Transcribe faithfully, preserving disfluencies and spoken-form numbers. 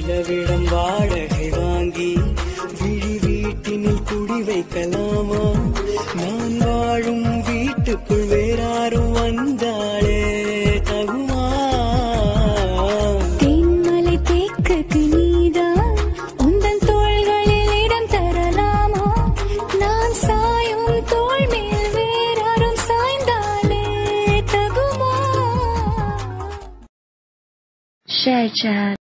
நிலவிடம் வாடகை வாங்கி விழி வீட்டினில் குடி வைக்கலாமா? நான் வாழும் வீட்டுக்குள் வேறாரும் வந்தாளே தகுமா? தென்மலை தேக்குக்கு நீதான் உந்தன் தோள்களில் இடம் தரலாமா? நான் சாயும் தோள் மேல் வேறாரும் சாய்ந்தாலே தகுமா? ஷேர்